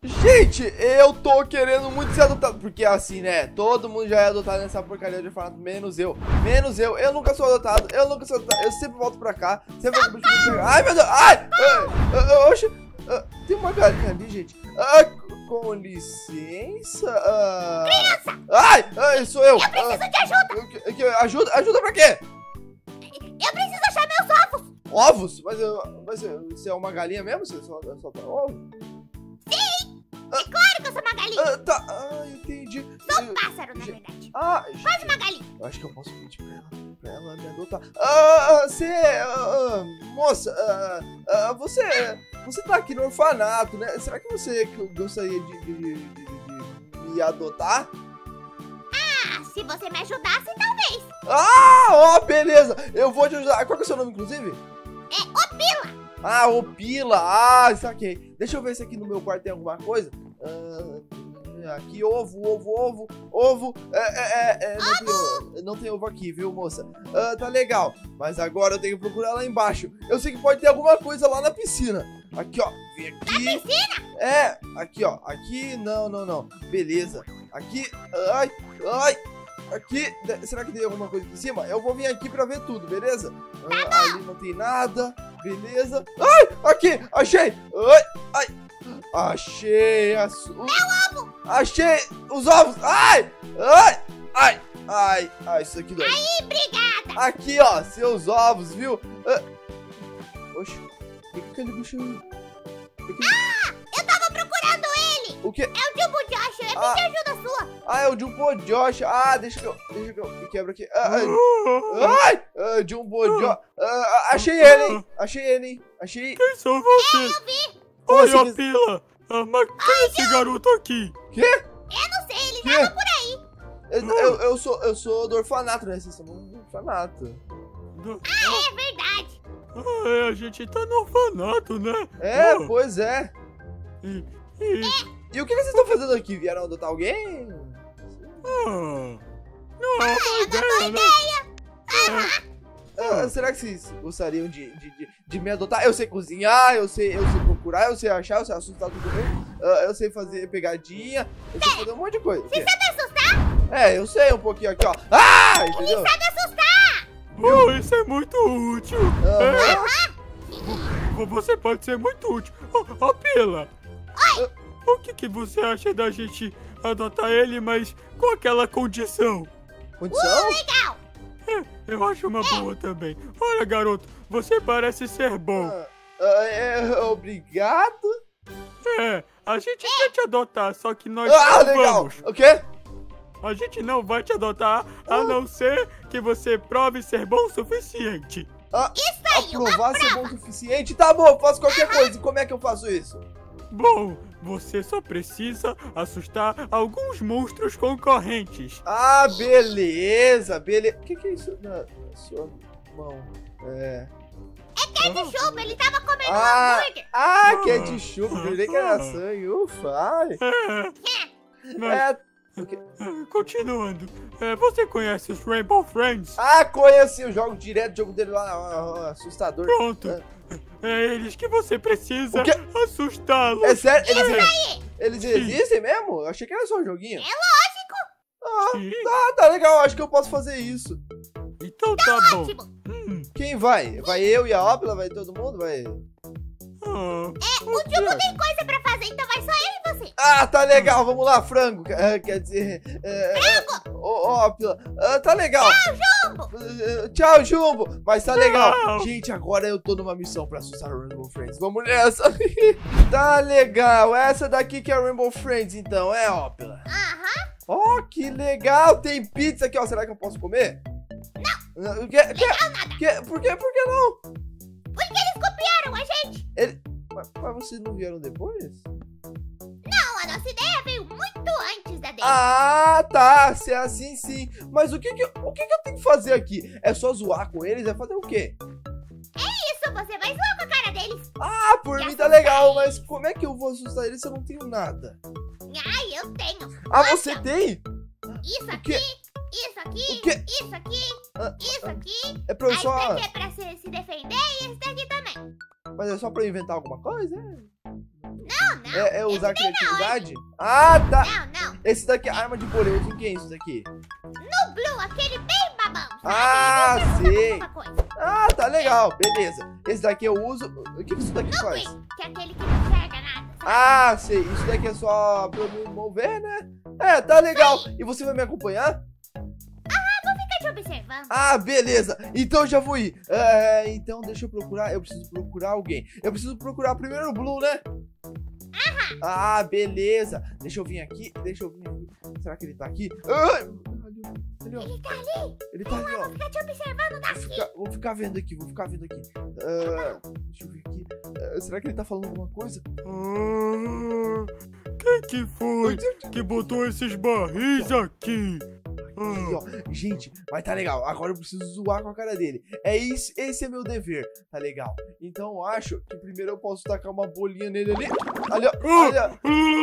Gente, eu tô querendo muito ser adotado. Porque assim, né? Todo mundo já é adotado nessa porcaria de orfanato, menos eu. Menos eu. Eu nunca sou adotado. Eu nunca sou adotado. Eu sempre volto pra cá. Sempre volto pra pegar. Ai, meu Deus. Ai! Oxe. Tem uma galinha ali, gente. Com licença. Criança! Ai, sou eu. Eu preciso de ajuda. Ajuda pra quê? Eu preciso achar meus ovos. Ovos? Mas você é uma galinha mesmo? Você só tá ovo? É claro que eu sou uma galinha. Tá. Entendi. Sou um pássaro, na verdade. Quase uma galinha. Eu acho que eu posso pedir pra ela me adotar. Moça, você tá aqui no orfanato, né? Será que você gostaria de me adotar? Se você me ajudasse, talvez. Beleza. Eu vou te ajudar. Qual que é o seu nome, inclusive? É Opila. Opila. Saquei. Deixa eu ver se aqui no meu quarto tem alguma coisa. Aqui, ovo. Não tem ovo aqui, viu, moça? Tá legal. Mas agora eu tenho que procurar lá embaixo. Eu sei que pode ter alguma coisa lá na piscina. Aqui, ó. Vem aqui. Na piscina? Aqui, ó. Aqui, não. Beleza. Aqui. Ai. Aqui. Será que tem alguma coisa aqui em cima? Eu vou vir aqui pra ver tudo, beleza? Ali não tem nada. Beleza. Aqui. Achei. Ai. Achei Meu ovo! Achei os ovos! Ai, isso aqui dói. Aí, obrigada! Aqui, ó, seus ovos, viu? Oxe, o que é aquele bicho aí? Eu tava procurando ele! O quê? É o Jumbo Josh, eu pedi ajuda sua! É o Jumbo Josh. Deixa que eu me quebro aqui. Jumbo Josh. Achei ele, hein? Achei. Quem são vocês? Eu vi! Oi, Opila! Mas quem é esse garoto aqui? Quê? Eu não sei, ele tava por aí! Eu sou do orfanato, né? Vocês são do orfanato. É verdade! A gente tá no orfanato, né? Pois é. E o que vocês estão fazendo aqui? Vieram adotar alguém? Não é uma ideia, né? Será que vocês gostariam de me adotar? Eu sei cozinhar, eu sei procurar, eu sei achar, eu sei assustar todo mundo. Eu sei fazer pegadinha, eu sei fazer um monte de coisa. Você sabe assustar? Eu sei um pouquinho aqui, ó. Entendeu? Ele sabe assustar! Isso é muito útil. Você pode ser muito útil. Opila! O que você acha da gente adotar ele, mas com aquela condição? Condição? Legal! Eu acho uma boa também. Olha, garoto, você parece ser bom. Obrigado. A gente quer te adotar, só que nós legal. vamos. O quê? A gente não vai te adotar, a não ser que você prove ser bom o suficiente. Isso aí, aprovar ser bom o suficiente? Tá bom, eu faço qualquer coisa. E como é que eu faço isso? Bom, você só precisa assustar alguns monstros concorrentes. Beleza. O que é isso na sua mão? É ketchup, ele tava comendo um hambúrguer. Ketchup, eu jurei que era sangue. Ufa. Continuando, você conhece os Rainbow Friends? Conheci, eu jogo direto o jogo dele lá, assustador. Pronto, é eles que você precisa assustá-los. É sério? Eles existem mesmo? Eu achei que era só um joguinho. É lógico. Tá legal, acho que eu posso fazer isso. Então tá bom. Quem vai? Vai eu e a Opila? Vai todo mundo? Vai? O Jumbo tem coisa pra fazer, então vai só eu e você. Tá legal, vamos lá, frango. Quer dizer... Frango! Opila, tá legal. Tchau, Jumbo! Tchau, Jumbo. Mas tá legal. Tchau. Gente, agora eu tô numa missão pra assustar o Rainbow Friends. Vamos nessa. Tá legal. Essa daqui que é o Rainbow Friends, então, Opila? Aham. Que legal. Tem pizza aqui, ó. Será que eu posso comer? Não. Legal nada. Por que não? Porque eles copiaram a gente. Mas vocês não vieram depois? Não, a nossa ideia veio muito antes da dele. Tá. Se é assim, sim. Mas o que eu tenho que fazer aqui? É só zoar com eles? É fazer o quê? Isso, você vai zoar com a cara deles. Por mim tá legal. Mas como é que eu vou assustar eles se eu não tenho nada? Eu tenho. Você tem? Isso O quê? aqui, isso aqui, O quê? isso aqui, isso aqui. É pra eu Aí só... esse aqui é pra se defender e esse daqui também. Mas é só pra eu inventar alguma coisa? Não. É usar esse daí não, criatividade? Ah, tá. Não. Esse daqui é arma de bolha. Eu uso em quem isso daqui? No Blue, aquele bem babão. Sabe? Ah, Ele não serve pra sei. pouca coisa. Ah, tá legal. Beleza. Esse daqui eu uso. O que isso daqui No faz? Queen, que é aquele que não enxerga nada. Sabe? Ah, sei. Isso daqui é só pra eu me mover, né? É, tá legal. E você vai me acompanhar? Fica te observando. Ah, beleza. Então eu já vou ir. Então deixa eu procurar. Eu preciso procurar alguém. Eu preciso procurar primeiro o Blue, né? Ah, beleza. Deixa eu vir aqui. Será que ele tá aqui? Ai, ali, ó. Ele tá ali. Ele tá ali, ó. Fica te observando daqui. Vou ficar vendo aqui. Deixa eu ver aqui. Será que ele tá falando alguma coisa? Quem que foi que botou esses barris aqui? Aqui, ó. Gente, mas tá legal. Agora eu preciso zoar com a cara dele. É isso, esse é meu dever. Tá legal. Então eu acho que primeiro eu posso tacar uma bolinha nele ali. Ali, ó. Olha.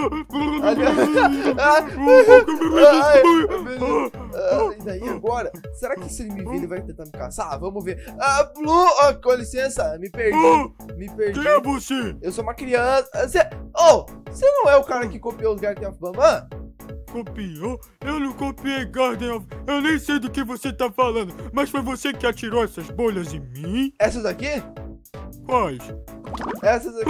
E daí agora? Será que se ele me ver, ele vai tentar me caçar? Vamos ver. Blue, com licença. Me perdi. Quem é você? Eu sou uma criança. Você não é o cara que copiou os Garden of Bambam? Copiou? Eu não copiei Garden of... Eu nem sei do que você tá falando, mas foi você que atirou essas bolhas em mim? Essas aqui? Quais? Essas aqui?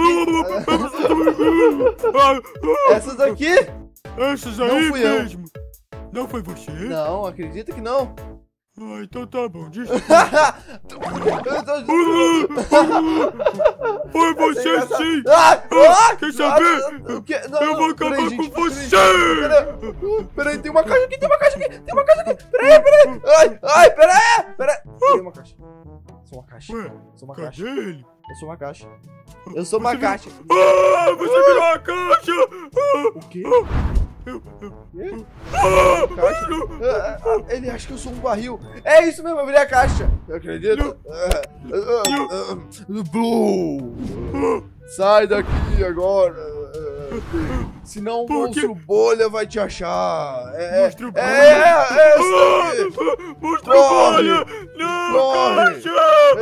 Essas aqui? Essas aí Não fui eu. mesmo. Não foi você? Não, acredita que não. Ah, então tá bom, desculpa. Foi você sim! Quer saber? Eu vou acabar com você! Peraí, tem uma caixa aqui! Peraí! Ai, peraí! Tem uma caixa. Sou uma caixa. Cadê ele? Eu sou uma caixa. Eu sou uma caixa. Ah, você virou a caixa! O quê? Caixa? Ele acha que eu sou um barril. É isso mesmo, eu virei a caixa. Eu acredito. Blue! Sai daqui agora. Senão o monstro bolha vai te achar. Monstro bolha? Monstro bolha! Não, caixa!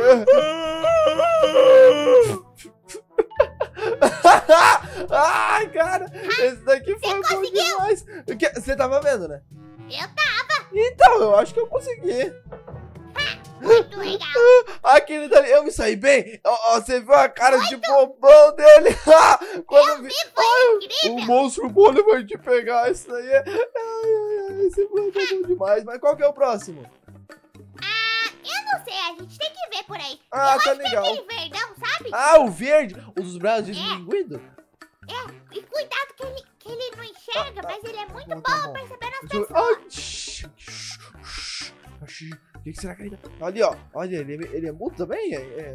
Ai, cara, esse daqui foi bom demais. Você tava vendo, né? Eu tava. Então, eu acho que eu consegui. Muito legal. Aquele dali, eu me saí bem. Você viu a cara de bobão dele? Quando vi, Foi incrível. o monstro bolha vai te pegar. Isso daí é... esse bom demais. Mas qual que é o próximo? Eu não sei, a gente tem que ver por aí. Ah, eu tá acho legal. Que é aquele verdão, sabe? Ah, o verde. O dos braços deslinguidos? E cuidado que ele não enxerga, mas ele é muito bom Tá bom. percebendo as Deixa eu- pessoas. O que será que ele tá... Ali, ó. Olha, ele é mudo também?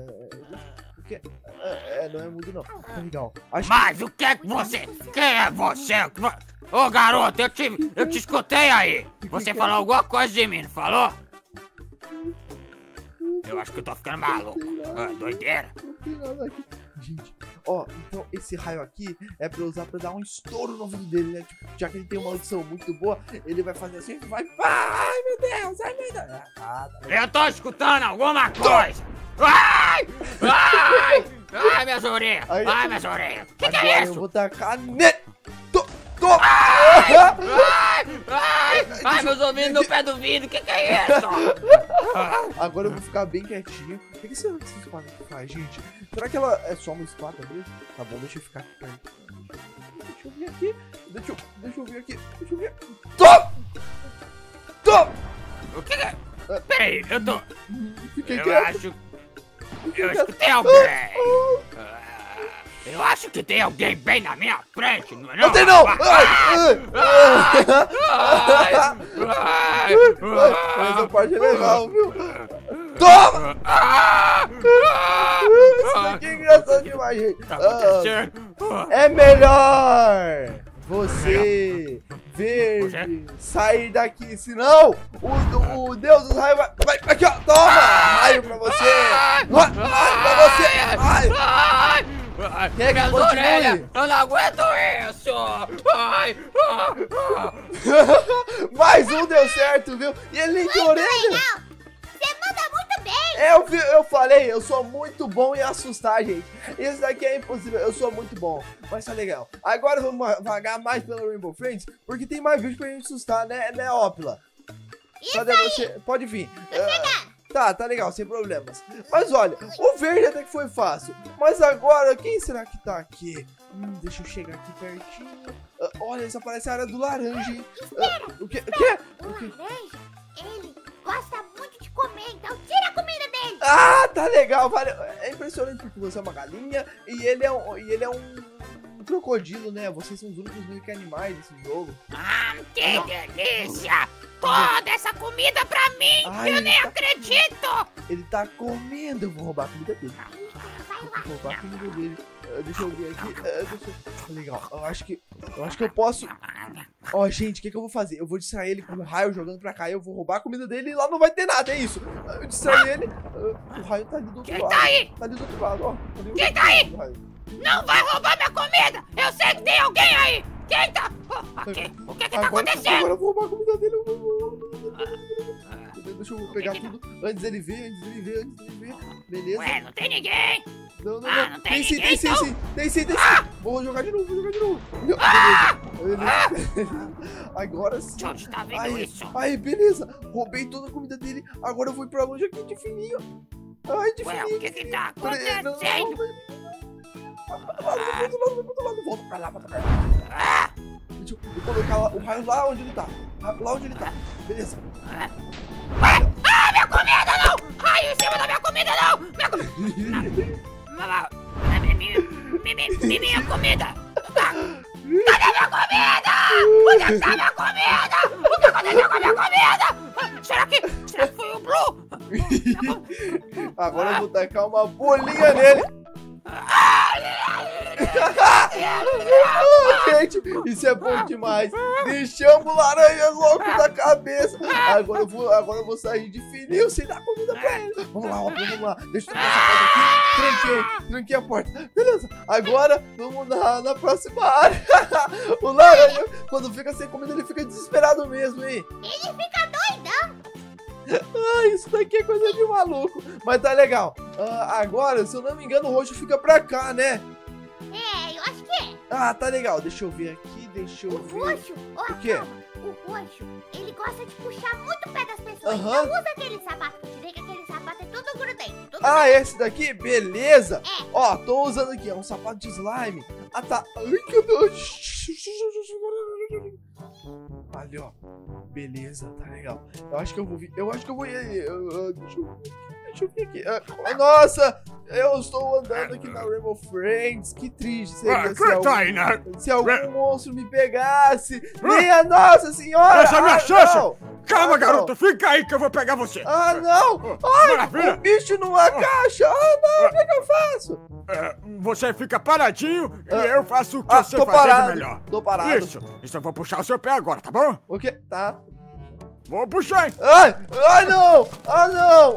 Não é mudo, não. Tá legal. Mas o que é que você... Quem é você? Ô, garoto, eu te escutei aí. Você falou alguma coisa de mim, não falou? Eu acho que eu tô ficando maluco. Doideira. Não tem nada aqui. Gente, ó, então esse raio aqui é pra eu usar pra dar um estouro no ouvido dele, né? Tipo, já que ele tem uma audição muito boa, ele vai fazer assim, vai... Ai, meu Deus, ai, meu Deus. Tá legal. Eu tô escutando alguma coisa. Ai! Ai! Ai, minhas orelhas! Aí. Ai, minhas orelhas! Que é Agora eu isso? vou tacar nele. Toma! Ai! Ai, meus ouvidos no pé do vidro! Que é isso? Agora eu vou ficar bem quietinho. O que será que essa espada aqui faz, gente? Será que ela é só uma espada mesmo? Tá bom, deixa eu ficar aqui perto. Deixa eu vir aqui. Deixa eu vir aqui. Deixa eu vir. Toma! Toma! O que é? Peraí, eu tô... Fiquei Eu quieto. acho... Eu escutei alguém. Eu acho que tem alguém bem na minha frente, não é não? Não tem não! Essa parte é legal, viu? Toma! Isso daqui é engraçado demais, gente. Tá acontecendo? É melhor você, verde, sair daqui, senão o Deus dos raios vai... Aqui, ó, toma! Raio pra você! Raio pra você! Raio! Quer que Minhas continue? orelhas! Eu não aguento isso! Ai! Mais um deu certo, viu? E ele nem tem orelha! Legal. Você manda muito bem. Eu falei, eu sou muito bom em assustar, gente. Isso daqui é impossível, eu sou muito bom. Mas tá legal. Agora vamos vagar mais pelo Rainbow Friends, porque tem mais vídeo pra gente assustar, né, Opla? Cadê você? Pode vir. Tá legal, sem problemas. Mas olha, o verde até que foi fácil. Mas agora, quem será que tá aqui? Deixa eu chegar aqui pertinho. Olha, essa parece a área do laranja, hein? O quê? O laranja, ele gosta muito de comer, então tira a comida dele. Ah, tá legal, valeu. É impressionante porque você é uma galinha e ele é um crocodilo, né? Vocês são os únicos meio que animais desse jogo. Que delícia! Toda essa comida pra mim! Eu nem acredito! Ele tá comendo, eu vou roubar a comida dele. Vou roubar a comida dele. Deixa eu ver aqui. Legal, eu acho que eu posso. Ó, gente, o que eu vou fazer? Eu vou distrair ele com um raio jogando pra cá. Eu vou roubar a comida dele e lá não vai ter nada, é isso. Eu distraí ele. O raio tá ali do outro lado. Quem tá aí? Tá ali do outro lado, ó. Quem tá aí? Não vai roubar minha comida! Eu sei que tem alguém aí! Quem tá? O que tá acontecendo? Agora eu vou roubar a comida dele. Deixa eu pegar tudo antes dele ver, Beleza. Ué, não tem ninguém! Não. Não tem Tem ninguém, sim. Vou jogar de novo. Beleza. Agora sim. De onde tá vendo isso? Aí, beleza. Roubei toda a comida dele. Agora eu vou ir pra longe aqui de fininho. Ai, de fininho. Ué, o que tá acontecendo? Volta pra lá. Deixa eu colocar o raio lá onde ele tá. Beleza. Minha comida não! Raio em cima da minha comida não! Minha comida! Minha comida! Cadê minha comida? Onde está minha comida? O que aconteceu com a minha comida? Será que foi o Blue? Agora eu vou tacar uma bolinha nele. Gente, isso é bom demais. Deixamos laranjas loucos da cabeça. Agora eu vou sair de fininho sem dar comida pra ele. Vamos lá. Deixa eu trancar essa porta aqui. Tranquei a porta. Beleza. Agora vamos na próxima área. O laranja, quando fica sem comida, ele fica desesperado mesmo, hein? Ele fica doidão. Isso daqui é coisa de maluco. Mas tá legal. Agora, se eu não me engano, o roxo fica pra cá, né? Eu acho que é. Tá legal. Deixa eu ver aqui, O roxo, O quê? O roxo, ele gosta de puxar muito o pé das pessoas. Aham. Então usa aquele sapato que eu te dei, que aquele sapato é todo grudento. Esse daqui? Beleza. É. Ó, tô usando aqui. É um sapato de slime. Tá. Ai, que eu tô... Ali, ó. Beleza, tá legal. Eu acho que eu vou vir. Deixa eu ver aqui. Nossa, eu estou andando aqui na Rainbow Friends. Que triste seria se algum monstro me pegasse. Minha Nossa Senhora! Essa é a minha chance! Não. Calma, garoto, fica aí que eu vou pegar você. Não! Ai, Maravilha. o bicho numa caixa! Não, o que é que eu faço? Você fica paradinho e eu faço o que você tô fazer parado, de melhor. tô parado. Isso, eu vou puxar o seu pé agora, tá bom? O quê? Tá. Vou puxar, hein? Ai, não! Não!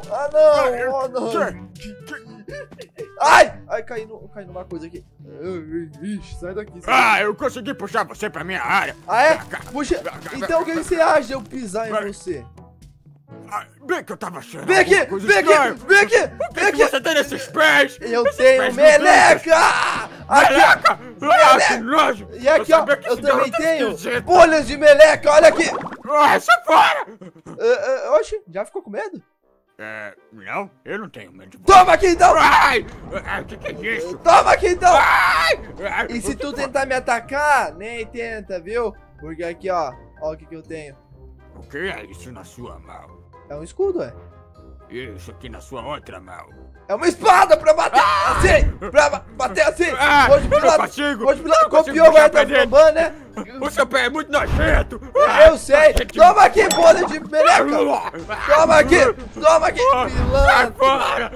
Ai, caí numa coisa aqui. Ixi, sai daqui. Eu consegui puxar você pra minha área. É? Puxa. Então o que você acha de eu pisar em você? Bem que eu tava achando. Vem aqui! O que você tem nesses pés? Eu tenho meleca! Meleca! Que nojo! E aqui, ó, eu também tenho bolhas de meleca, olha aqui! Sai fora! Oxi, já ficou com medo? Não, eu não tenho medo de você. Toma aqui então! O que é isso? Toma aqui então! E se tu tentar me atacar, nem tenta, viu? Porque aqui, ó o que eu tenho. O que é isso na sua mão? É um escudo, é? Isso aqui na sua outra mão. É uma espada pra bater assim! Pra bater assim! Hoje copiou o Guarda-Bambam, né? O seu pé é muito nojento! Eu sei! Toma aqui, bolha de meleca! Toma aqui! Sai fora!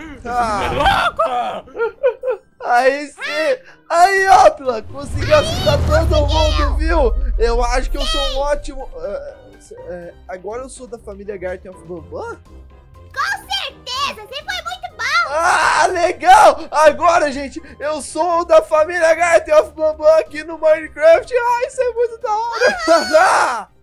Aí sim! Aí, Opla! Consegui assustar todo mundo, viu? Eu acho que eu sou um ótimo... agora eu sou da família Garten of Bambam? Com certeza! Você foi muito bom! Legal! Agora, gente, eu sou da família Garten of Bambam aqui no Minecraft. Isso é muito da hora!